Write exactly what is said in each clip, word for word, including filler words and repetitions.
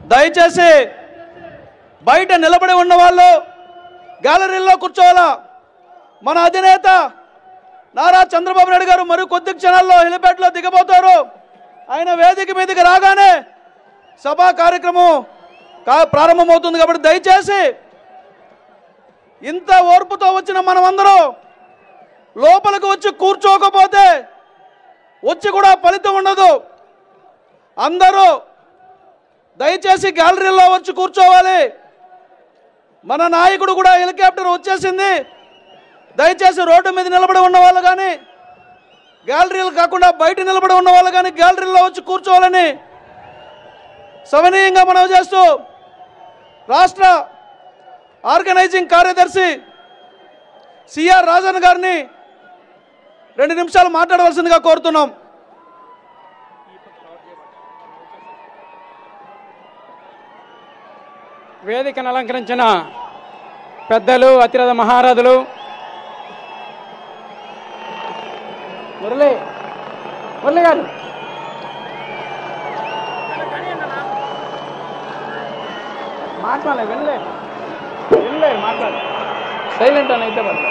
దయచేసి బయట నిలబడి ఉన్న వాళ్ళు గ్యాలరీలో కూర్చోవాలా. మన అధినేత నారా చంద్రబాబు నాయుడు గారు మరి కొద్ది క్షణాల్లో హెలిప్యాడ్లో దిగబోతారు. ఆయన వేదిక మీదకి రాగానే సభా కార్యక్రమం ప్రారంభమవుతుంది. కాబట్టి దయచేసి ఇంత ఓర్పుతో వచ్చిన మనమందరూ లోపలికి వచ్చి కూర్చోకపోతే వచ్చి కూడా ఫలితం ఉండదు. అందరూ దయచేసి గ్యాలరీలో వచ్చి కూర్చోవాలి. మన నాయకుడు కూడా హెలికాప్టర్ వచ్చేసింది. దయచేసి రోడ్డు మీద నిలబడి ఉన్న వాళ్ళు కానీ గ్యాలరీలు కాకుండా బయట నిలబడి ఉన్న వాళ్ళు కానీ గ్యాలరీలో వచ్చి కూర్చోవాలని సవినీయంగా మనవి చేస్తూ రాష్ట్ర ఆర్గనైజింగ్ కార్యదర్శి సిఆర్ రాజన్ గారిని రెండు నిమిషాలు మాట్లాడవలసిందిగా కోరుతున్నాం. వేదికను అలంకరించిన పెద్దలు, అతిరథ మహారథులు, మురళి మురళి గారు, మాట్లాడలే వెళ్ళలే వెళ్ళలే మాట్లాడు సైలెంట్ అని అయితే పడలేదు.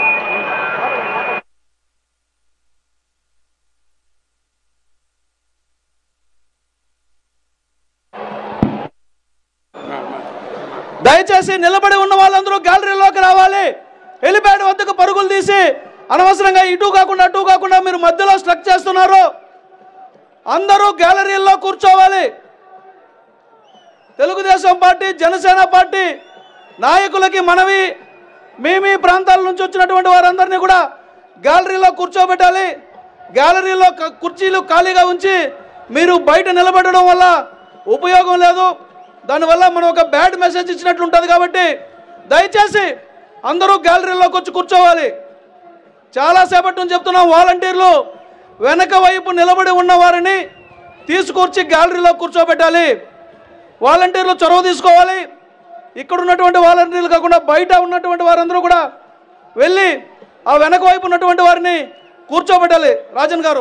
దయచేసి నిలబడి ఉన్న వాళ్ళందరూ గ్యాలరీలోకి రావాలి. హెలిప్యాడ్ వద్దకు పరుగులు తీసి అనవసరంగా ఇటు కాకుండా అటు కాకుండా మీరు మధ్యలో స్ట్రక్ చేస్తున్నారు. అందరూ గ్యాలరీల్లో కూర్చోవాలి. తెలుగుదేశం పార్టీ, జనసేన పార్టీ నాయకులకి మనవి, మీ మీ ప్రాంతాల నుంచి వచ్చినటువంటి వారందరినీ కూడా గ్యాలరీలో కూర్చోబెట్టాలి. గ్యాలరీలో కుర్చీలు ఖాళీగా ఉంచి మీరు బయట నిలబడడం వల్ల ఉపయోగం లేదు. దానివల్ల మనం ఒక బ్యాడ్ మెసేజ్ ఇచ్చినట్లు ఉంటుంది. కాబట్టి దయచేసి అందరూ గ్యాలరీలోకి వచ్చి కూర్చోవాలి. చాలాసేపటి నుంచి చెప్తున్నాం, వాలంటీర్లు వెనక వైపు నిలబడి ఉన్న వారిని తీసుకొచ్చి గ్యాలరీలో కూర్చోబెట్టాలి. వాలంటీర్లు చొరవ తీసుకోవాలి. ఇక్కడ ఉన్నటువంటి వాలంటీర్లు కాకుండా బయట ఉన్నటువంటి వారందరూ కూడా వెళ్ళి ఆ వెనక వైపు ఉన్నటువంటి వారిని కూర్చోబెట్టాలి. రాజన్ గారు,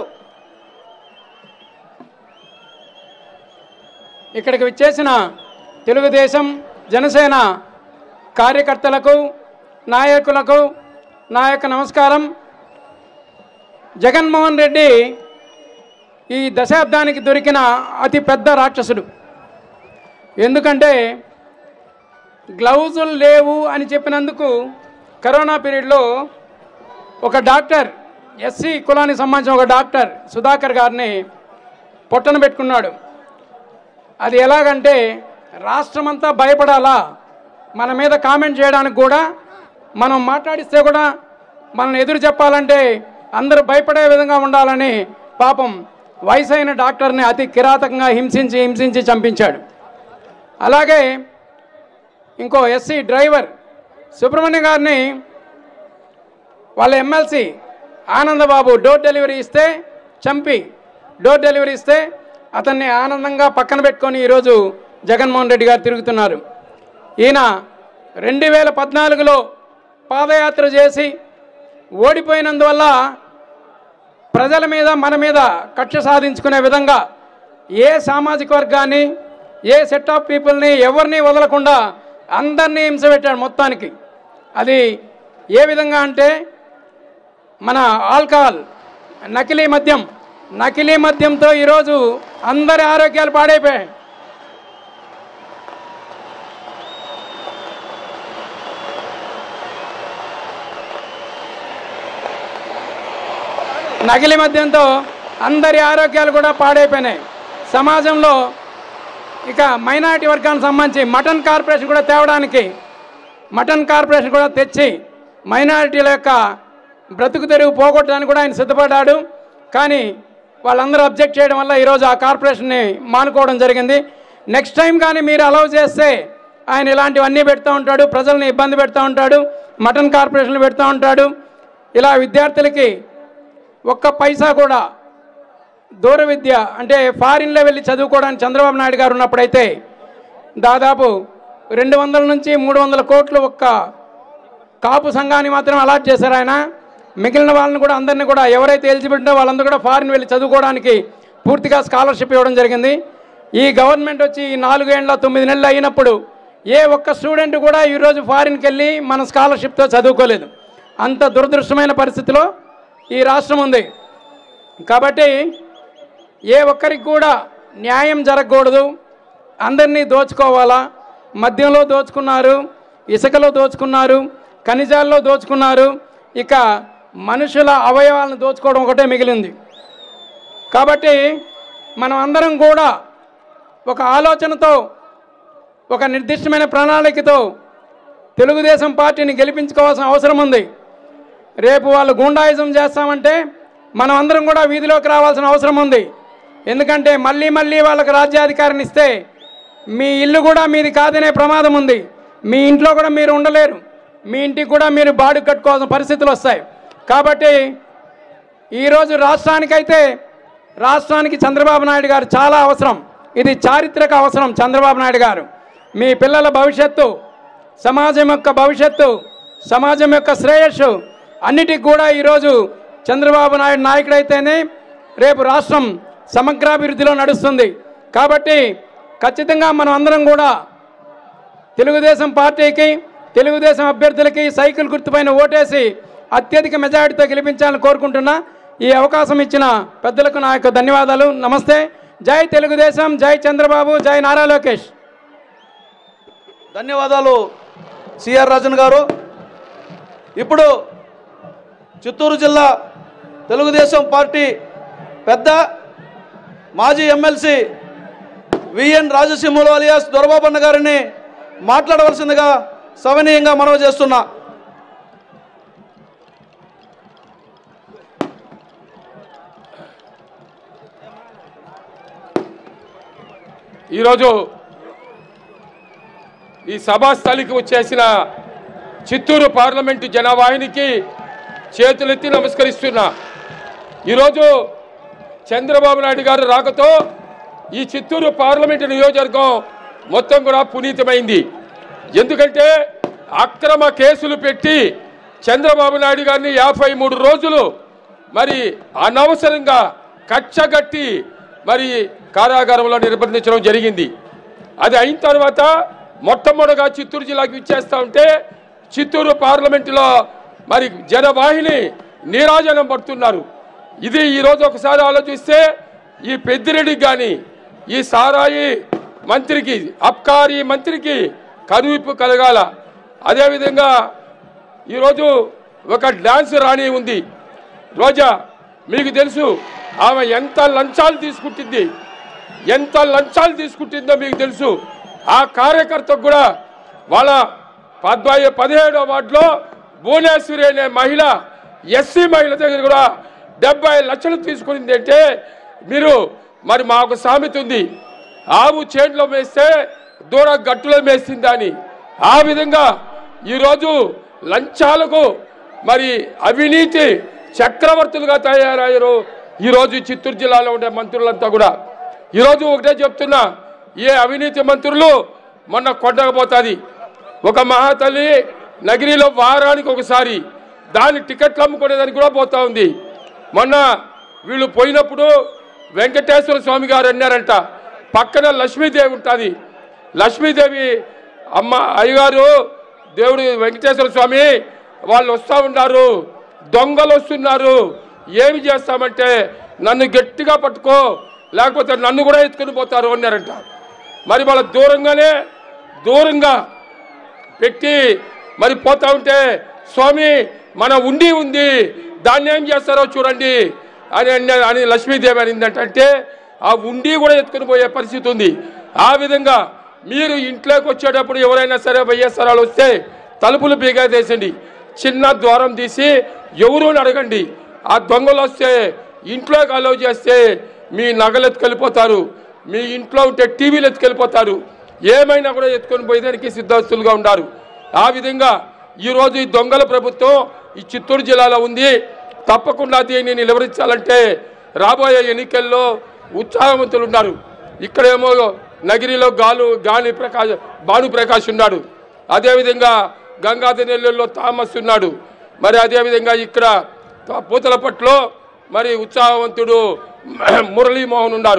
ఇక్కడికి విచ్చేసిన తెలుగుదేశం, జనసేన కార్యకర్తలకు, నాయకులకు నా యొక్క నమస్కారం. జగన్మోహన్ రెడ్డి ఈ దశాబ్దానికి దొరికిన అతి పెద్ద రాక్షసుడు. ఎందుకంటే గ్లౌజులు లేవు అని చెప్పినందుకు కరోనా పీరియడ్లో ఒక డాక్టర్, ఎస్సీ కులానికి సంబంధించిన ఒక డాక్టర్ సుధాకర్ గారిని పొట్టన పెట్టుకున్నాడు. అది ఎలాగంటే రాష్ట్రమంతా భయపడాలా, మన మీద కామెంట్ చేయడానికి కూడా, మనం మాట్లాడిస్తే కూడా మనం ఎదురు చెప్పాలంటే అందరూ భయపడే విధంగా ఉండాలని పాపం వయసైన డాక్టర్ని అతి కిరాతకంగా హింసించి హింసించి చంపించాడు. అలాగే ఇంకో ఎస్సీ డ్రైవర్ సుబ్రహ్మణ్య గారిని వాళ్ళ ఎమ్మెల్సీ ఆనందబాబు డోర్ డెలివరీ ఇస్తే చంపి, డోర్ డెలివరీ ఇస్తే అతన్ని ఆనందంగా పక్కన పెట్టుకొని ఈరోజు జగన్మోహన్ రెడ్డి గారు తిరుగుతున్నారు. ఈయన రెండు వేల పద్నాలుగులో పాదయాత్ర చేసి ఓడిపోయినందువల్ల ప్రజల మీద, మన మీద కక్ష సాధించుకునే విధంగా ఏ సామాజిక వర్గాన్ని, ఏ సెట్ ఆఫ్ పీపుల్ని ఎవరిని వదలకుండా అందరినీ హింస పెట్టాడు మొత్తానికి. అది ఏ విధంగా అంటే మన ఆల్కహాల్, నకిలీ మద్యం, నకిలీ మద్యంతో ఈరోజు అందరి ఆరోగ్యాలు పాడైపోయాయి. నకిలీ మద్యంతో అందరి ఆరోగ్యాలు కూడా పాడైపోయినాయి. సమాజంలో ఇక మైనారిటీ వర్గానికి సంబంధించి మటన్ కార్పొరేషన్ కూడా తేవడానికి, మటన్ కార్పొరేషన్ కూడా తెచ్చి మైనారిటీల యొక్క బ్రతుకు తెరువు పోగొట్టడానికి కూడా ఆయన సిద్ధపడ్డాడు. కానీ వాళ్ళందరూ అబ్జెక్ట్ చేయడం వల్ల ఈరోజు ఆ కార్పొరేషన్ని మానుకోవడం జరిగింది. నెక్స్ట్ టైం కానీ మీరు అలౌ చేస్తే ఆయన ఇలాంటివన్నీ పెడతా ఉంటాడు, ప్రజల్ని ఇబ్బంది పెడతా ఉంటాడు, మటన్ కార్పొరేషన్లు పెడతా ఉంటాడు. ఇలా విద్యార్థులకి ఒక్క పైసా కూడా దూర విద్య అంటే ఫారిన్లో వెళ్ళి చదువుకోవడానికి చంద్రబాబు నాయుడు గారు ఉన్నప్పుడైతే దాదాపు రెండు వందల నుంచి మూడు వందల కోట్లు ఒక్క కాపు సంఘాన్ని మాత్రం అలాట్ చేశారు ఆయన. మిగిలిన వాళ్ళని కూడా అందరినీ కూడా ఎవరైతే ఎలిజిబిలిటీ వాళ్ళందరూ కూడా ఫారిన్ వెళ్ళి చదువుకోవడానికి పూర్తిగా స్కాలర్షిప్ ఇవ్వడం జరిగింది. ఈ గవర్నమెంట్ వచ్చి నాలుగేళ్ళ తొమ్మిది నెలలు అయినప్పుడు ఏ ఒక్క స్టూడెంట్ కూడా ఈరోజు ఫారిన్కి వెళ్ళి మన స్కాలర్షిప్తో చదువుకోలేదు. అంత దురదృష్టమైన పరిస్థితిలో ఈ రాష్ట్రం ఉంది. కాబట్టి ఏ ఒక్కరికి కూడా న్యాయం జరగకూడదు, అందరినీ దోచుకోవాలా. మద్యంలో దోచుకున్నారు, ఇసుకలో దోచుకున్నారు, ఖనిజాల్లో దోచుకున్నారు, ఇక మనుషుల అవయవాలను దోచుకోవడం ఒకటే మిగిలింది. కాబట్టి మనం అందరం కూడా ఒక ఆలోచనతో, ఒక నిర్దిష్టమైన ప్రణాళికతో తెలుగుదేశం పార్టీని గెలిపించుకోవాల్సిన అవసరం ఉంది. రేపు వాళ్ళు గూండాయిజం చేస్తామంటే మనం అందరం కూడా వీధిలోకి రావాల్సిన అవసరం ఉంది. ఎందుకంటే మళ్ళీ మళ్ళీ వాళ్ళకి రాజ్యాధికారాన్ని ఇస్తే మీ ఇల్లు కూడా మీది కాదనే ప్రమాదం ఉంది. మీ ఇంట్లో కూడా మీరు ఉండలేరు, మీ ఇంటికి కూడా మీరు బాడుగ కట్టుకోవాల్సిన పరిస్థితులు వస్తాయి. కాబట్టి ఈరోజు రాష్ట్రానికైతే రాష్ట్రానికి చంద్రబాబు నాయుడు గారు చాలా అవసరం. ఇది చారిత్రక అవసరం. చంద్రబాబు నాయుడు గారు మీ పిల్లల భవిష్యత్తు, సమాజం యొక్క భవిష్యత్తు, సమాజం యొక్క శ్రేయస్సు అన్నిటికి కూడా ఈరోజు చంద్రబాబు నాయుడు నాయకుడైతేనే రేపు రాష్ట్రం సమగ్రాభివృద్ధిలో నడుస్తుంది. కాబట్టి ఖచ్చితంగా మనం అందరం కూడా తెలుగుదేశం పార్టీకి, తెలుగుదేశం అభ్యర్థులకి సైకిల్ గుర్తుపైన ఓటేసి అత్యధిక మెజారిటీతో గెలిపించాలని కోరుకుంటున్నా. ఈ అవకాశం ఇచ్చిన పెద్దలకు నా యొక్క ధన్యవాదాలు. నమస్తే. జై తెలుగుదేశం, జై చంద్రబాబు, జై నారా లోకేష్. ధన్యవాదాలు సిఆర్ రాజన్ గారు. ఇప్పుడు చిత్తూరు జిల్లా తెలుగుదేశం పార్టీ పెద్ద మాజీ MLC VN Rajasimhulu alias Dorababanna గారిని మాట్లాడవలసిందిగా సవినీయంగా మనవి చేస్తున్నా. ఈరోజు ఈ సభాస్థలికి వచ్చేసిన చిత్తూరు పార్లమెంటు జనవాహినికి చేతులెత్తి నమస్కరిస్తున్నా. ఈరోజు చంద్రబాబు నాయుడు గారు రాకతో ఈ చిత్తూరు పార్లమెంటు నియోజకవర్గం మొత్తం కూడా పునీతమైంది. ఎందుకంటే అక్రమ కేసులు పెట్టి చంద్రబాబు నాయుడు గారిని యాభై మూడు రోజులు మరి అనవసరంగా కచ్చగట్టి మరి కారాగారంలో నిర్బంధించడం జరిగింది. అది అయిన తర్వాత మొట్టమొదటిగా చిత్తూరు జిల్లాకి ఇచ్చేస్తూ ఉంటే చిత్తూరు పార్లమెంటులో మరి జనవాహిని నీరాజనం పడుతున్నారు. ఇది ఈరోజు ఒకసారి ఆలోచిస్తే ఈ పెద్దిరెడ్డికి కానీ ఈ సారాయి మంత్రికి, అబ్కారీ మంత్రికి కనువిప్పు కలగాల. అదేవిధంగా ఈరోజు ఒక డ్యాన్స్ రాణి ఉంది రోజా, మీకు తెలుసు ఆమె ఎంత లంచాలు తీసుకుంటుంది, ఎంత లంచాలు తీసుకుంటుందో మీకు తెలుసు. ఆ కార్యకర్తకు కూడా వాళ్ళ పద్నాలుగు పదిహేడో వార్డులో భువనేశ్వరి అనే మహిళ, ఎస్సీ మహిళ దగ్గర కూడా డెబ్బై లక్షలు తీసుకునింది. అంటే మీరు మరి మాకు సామెత ఉంది, ఆవు చేనులో మేస్తే దూర గట్టులో మేస్తుందా అని. ఆ విధంగా ఈరోజు లంచాలకు మరి అవినీతి చక్రవర్తులుగా తయారయ్యారు ఈరోజు చిత్తూరు జిల్లాలో ఉండే మంత్రులంతా కూడా. ఈరోజు ఒకటే చెప్తున్నా, ఏ అవినీతి మంత్రులు మొన్న కొండకపోతుంది. ఒక మహాతల్లి నగిరిలో వారానికి ఒకసారి దాని టికెట్లు అమ్ముకునేదానికి కూడా పోతా ఉంది. మొన్న వీళ్ళు పోయినప్పుడు వెంకటేశ్వర స్వామి గారు అన్నారంట, పక్కన లక్ష్మీదేవి ఉంటుంది. లక్ష్మీదేవి అమ్మ అయ్యగారు దేవుడు వెంకటేశ్వర స్వామి వాళ్ళు వస్తూ ఉన్నారు, దొంగలు వస్తున్నారు, ఏమి చేస్తామంటే నన్ను గట్టిగా పట్టుకో లేకపోతే నన్ను కూడా ఎత్తుకుని పోతారు అన్నారంట. మరి వాళ్ళ దూరంగానే దూరంగా పెట్టి మరి పోతా ఉంటే స్వామి మన ఉండి ఉంది దాన్ని ఏం చేస్తారో చూడండి అని అని లక్ష్మీదేవి అనిందంట. అంటే ఆ ఉండి కూడా ఎత్తుకుని పోయే పరిస్థితి ఉంది. ఆ విధంగా మీరు ఇంట్లోకి వచ్చేటప్పుడు ఎవరైనా సరే వైఎస్ఆర్లు వస్తే తలుపులు బీగేసేయండి, చిన్న ద్వారం తీసి ఎవరు అడగండి. ఆ దొంగలు వస్తే ఇంట్లోకి అలౌ చేస్తే మీ నగలు ఎత్తుకెళ్ళిపోతారు, మీ ఇంట్లో ఉంటే టీవీలు ఎత్తుకెళ్ళిపోతారు, ఏమైనా కూడా ఎత్తుకొని పోయేదానికి సిద్ధస్తులుగా ఉన్నారు. ఆ విధంగా ఈరోజు ఈ దొంగల ప్రభుత్వం ఈ చిత్తూరు జిల్లాలో ఉంది. తప్పకుండా దీన్ని నిలవరించాలంటే రాబోయే ఎన్నికల్లో ఉత్సాహవంతులు ఉన్నారు. ఇక్కడేమో నగిరిలో గాలు గాలి ప్రకాశ్ భాను ప్రకాష్ ఉన్నాడు, అదేవిధంగా గంగాధర్ నెల్లూరులో థామస్ ఉన్నాడు, మరి అదేవిధంగా ఇక్కడ పూతలపట్లో మరి ఉత్సాహవంతుడు మురళీమోహన్ ఉన్నారు.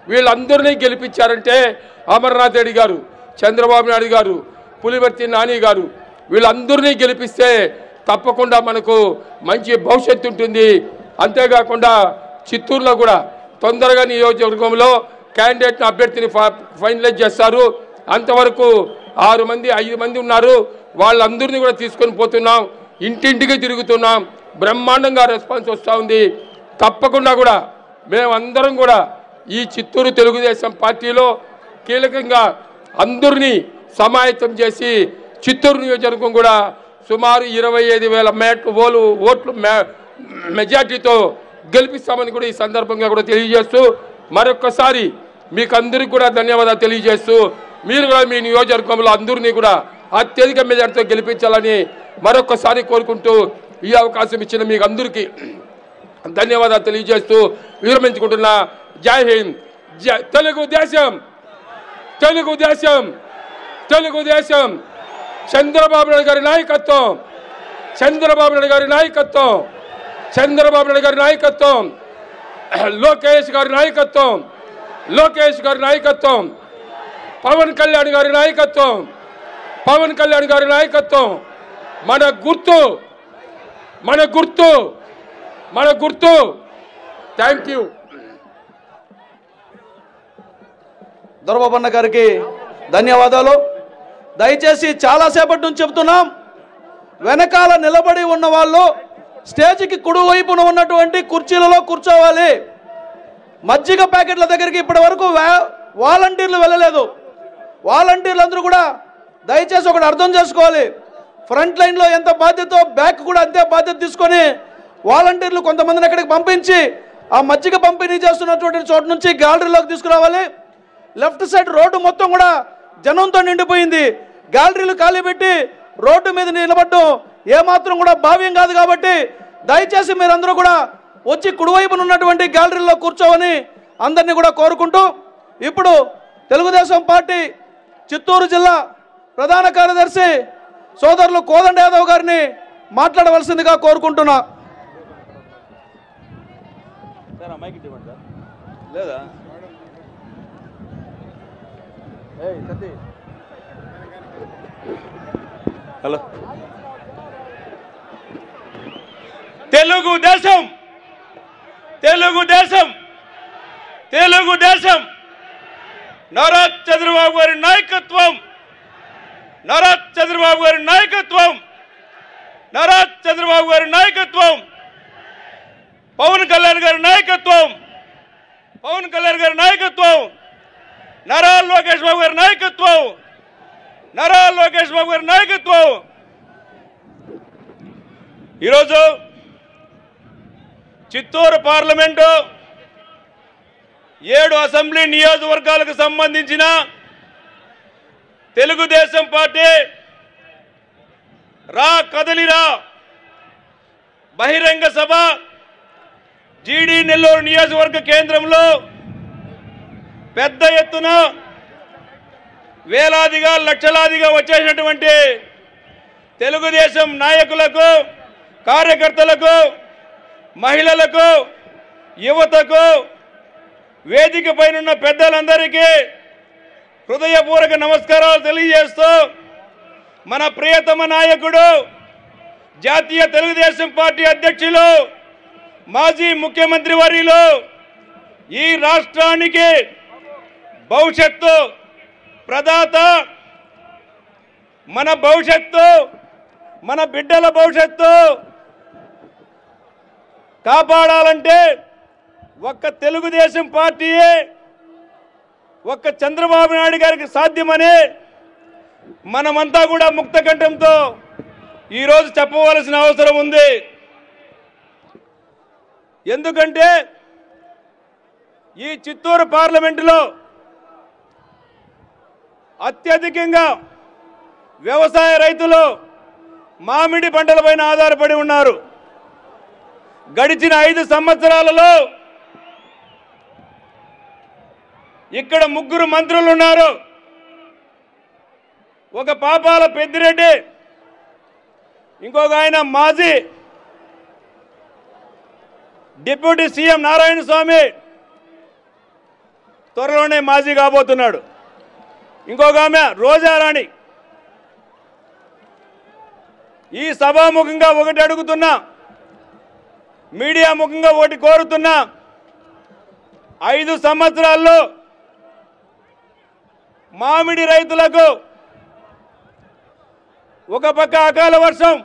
వీళ్ళందరినీ గెలిపించారంటే అమర్నాథ్ రెడ్డి గారు, చంద్రబాబు నాయుడు గారు, పులివర్తి నాని గారు వీళ్ళందరినీ గెలిపిస్తే తప్పకుండా మనకు మంచి భవిష్యత్తు ఉంటుంది. అంతేకాకుండా చిత్తూరులో కూడా తొందరగా నియోజకవర్గంలో క్యాండిడేట్ అభ్యర్థిని ఫైనలైజ్ చేస్తారు. అంతవరకు ఆరు మంది ఐదు మంది ఉన్నారు, వాళ్ళందరినీ కూడా తీసుకొని పోతున్నాం, ఇంటింటికి తిరుగుతున్నాం, బ్రహ్మాండంగా రెస్పాన్స్ వస్తూ ఉంది. తప్పకుండా కూడా మేమందరం కూడా ఈ చిత్తూరు తెలుగుదేశం పార్టీలో కీలకంగా అందరినీ సమాయత్తం చేసి చిత్తూరు నియోజకవర్గం కూడా సుమారు ఇరవై ఐదు వేల మేట్ ఓలు ఓట్లు మెజార్టీతో గెలిపిస్తామని కూడా ఈ సందర్భంగా కూడా తెలియజేస్తూ మరొక్కసారి మీకు అందరికీ కూడా ధన్యవాదాలు తెలియజేస్తూ మీరు కూడా మీ నియోజకవర్గంలో అందరినీ కూడా అత్యధిక మెజార్టీతో గెలిపించాలని మరొక్కసారి కోరుకుంటూ ఈ అవకాశం ఇచ్చిన మీకు అందరికీ ధన్యవాదాలు తెలియజేస్తూ విరమించుకుంటున్నా. జై హింద్, జై తెలుగుదేశం, తెలుగుదేశం, తెలుగుదేశం. చంద్రబాబు నాయుడు గారి నాయకత్వం, చంద్రబాబు నాయుడు గారి నాయకత్వం, చంద్రబాబు నాయుడు గారి నాయకత్వం, లోకేష్ గారి నాయకత్వం, లోకేష్ గారి నాయకత్వం, పవన్ కళ్యాణ్ గారి నాయకత్వం, పవన్ కళ్యాణ్ గారి నాయకత్వం. మన గుర్తు, మన గుర్తు, మన గుర్తు. Thank you. దొరబాబన్న గారికి ధన్యవాదాలు. దయచేసి చాలాసేపటి నుంచి చెప్తున్నాం, వెనకాల నిలబడి ఉన్న వాళ్ళు స్టేజ్కి కుడివైపున ఉన్నటువంటి కుర్చీలలో కూర్చోవాలి. మజ్జిగ ప్యాకెట్ల దగ్గరికి ఇప్పటి వరకు వాలంటీర్లు వెళ్ళలేదు. వాలంటీర్లు అందరూ కూడా దయచేసి ఒకటి అర్థం చేసుకోవాలి, ఫ్రంట్ లైన్లో ఎంత బాధ్యత బ్యాక్ కూడా అంతే బాధ్యత తీసుకొని వాలంటీర్లు కొంతమందిని అక్కడికి పంపించి ఆ మజ్జిగ పంపిణీ చేస్తున్నటువంటి చోటు నుంచి గ్యాలరీలోకి తీసుకురావాలి. లెఫ్ట్ సైడ్ రోడ్డు మొత్తం కూడా జనంతో నిండిపోయింది. గ్యాలరీలు ఖాళీ పెట్టి రోడ్డు మీద నిలబడడం ఏమాత్రం కూడా భావ్యం కాదు. కాబట్టి దయచేసి మీరందరూ కూడా వచ్చి కుడివైపున ఉన్నటువంటి గ్యాలరీలో కూర్చోవని అందరినీ కూడా కోరుకుంటూ ఇప్పుడు తెలుగుదేశం పార్టీ చిత్తూరు జిల్లా ప్రధాన కార్యదర్శి సోదరులు కోదండ యాదవ్ గారిని మాట్లాడవలసిందిగా కోరుకుంటున్నా. లేదా హలో, తెలుగుదేశం, తెలుగుదేశం, తెలుగుదేశం. నారా చంద్రబాబు గారి నాయకత్వం, నారా చంద్రబాబు గారి నాయకత్వం, నారా చంద్రబాబు గారి నాయకత్వం, పవన్ కళ్యాణ్ గారి నాయకత్వం, పవన్ కళ్యాణ్ గారి నాయకత్వం, నారా లోకేష్ బాబు గారి నాయకత్వం, నారా లోకేష్ బాబు గారి నాయకత్వం. ఈరోజు చిత్తూరు పార్లమెంటు ఏడు అసెంబ్లీ నియోజకవర్గాలకు సంబంధించిన తెలుగుదేశం పార్టీ రా కదలిరా బహిరంగ సభ జీడీ నెల్లూరు నియోజకవర్గ కేంద్రంలో పెద్ద ఎత్తున వేలాదిగా లక్షలాదిగా వచ్చేసినటువంటి తెలుగుదేశం నాయకులకు, కార్యకర్తలకు, మహిళలకు, యువతకు, వేదిక పైన పెద్దలందరికీ హృదయపూర్వక నమస్కారాలు తెలియజేస్తూ మన ప్రియతమ నాయకుడు, జాతీయ తెలుగుదేశం పార్టీ అధ్యక్షులు, మాజీ ముఖ్యమంత్రి వర్యులు, ఈ రాష్ట్రానికి భవిష్యత్తు ప్రదాత, మన భవిష్యత్తు, మన బిడ్డల భవిష్యత్తు కాపాడాలంటే ఒక్క తెలుగుదేశం పార్టీయే, ఒక్క చంద్రబాబు నాయుడు గారికి సాధ్యమని మనమంతా కూడా ముక్త కంఠంతో ఈరోజు చెప్పవలసిన అవసరం ఉంది. ఎందుకంటే ఈ చిత్తూరు పార్లమెంటులో అత్యధికంగా వ్యవసాయ రైతులు మామిడి పంటలపైన ఆధారపడి ఉన్నారు. గడిచిన ఐదు సంవత్సరాలలో ఇక్కడ ముగ్గురు మంత్రులు ఉన్నారు. ఒక పాపాల పెద్దిరెడ్డి, ఇంకొక ఆయన మాజీ డిప్యూటీ సీఎం నారాయణ స్వామి, త్వరలోనే మాజీ కాబోతున్నాడు. ఇంకొక ఆమె రోజారాణి. ఈ సభాముఖంగా ఒకటి అడుగుతున్నా, మీడియా ముఖంగా ఒకటి కోరుతున్నా, ఐదు సంవత్సరాల్లో మామిడి రైతులకు ఒక పక్క అకాల వర్షం,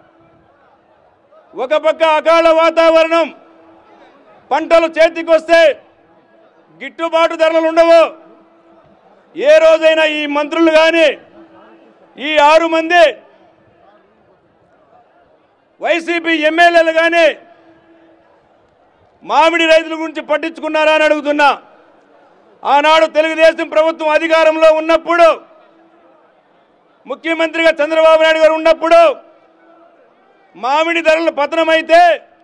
ఒక పక్క అకాల వాతావరణం, పంటలు చేతికి వస్తే గిట్టుబాటు ధరలు ఉండవు. ఏ రోజైనా ఈ మంత్రులు కానీ ఈ ఆరు మంది వైసీపీ ఎమ్మెల్యేలు కానీ మామిడి రైతుల గురించి పట్టించుకున్నారా అని అడుగుతున్నా. ఆనాడు తెలుగుదేశం ప్రభుత్వం అధికారంలో ఉన్నప్పుడు, ముఖ్యమంత్రిగా చంద్రబాబు నాయుడు గారు ఉన్నప్పుడు మామిడి ధరలు పతనమైతే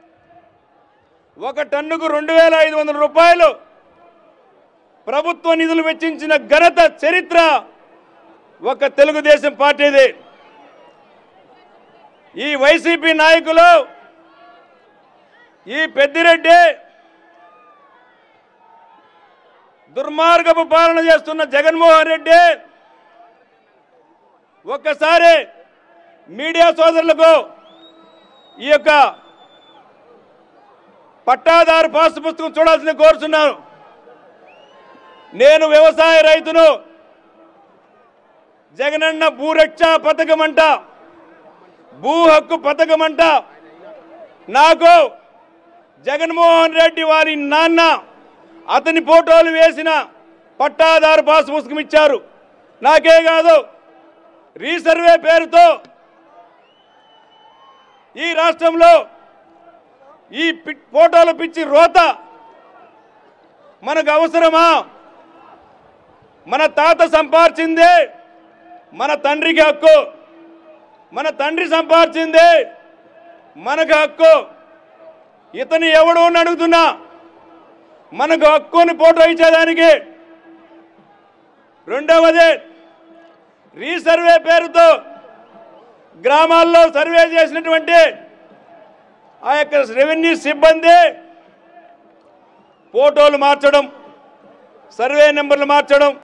ఒక టన్నుకు రెండు వేల ఐదు వందల రూపాయలు ప్రభుత్వ నిధులు వెచ్చించిన ఘనత చరిత్ర ఒక తెలుగుదేశం పార్టీది. ఈ వైసీపీ నాయకులు, ఈ పెద్దిరెడ్డి దుర్మార్గపు పాలన చేస్తున్న జగన్మోహన్ రెడ్డి ఒక్కసారి మీడియా సోదరులకు ఈ యొక్క పట్టాదారు పాస్ పుస్తకం చూడాల్సింది కోరుతున్నాను. నేను వ్యవసాయ రైతును. జగనన్న భూరక్ష పథకం అంట, భూ హక్కు పథకం అంట. నాకు జగన్మోహన్ రెడ్డి వారి నాన్న అతని ఫోటోలు వేసిన పట్టాదారు పాస్ పుస్తకం ఇచ్చారు. నాకే కాదు, రీసర్వే పేరుతో ఈ రాష్ట్రంలో ఈ ఫోటోలు పిచ్చి రోత మనకు అవసరమా? మన తాత సంపాదించిందే మన తండ్రికి హక్కు, మన తండ్రి సంపాదించిందే మనకు హక్కు. ఇతను ఎవడు అని అడుగుతున్నా, మనకు హక్కుని ఫోటో ఇచ్చేదానికి. రెండవది, రీసర్వే పేరుతో గ్రామాల్లో సర్వే చేసినటువంటి ఆ యొక్క రెవెన్యూ సిబ్బంది ఫోటోలు మార్చడం, సర్వే నెంబర్లు మార్చడం,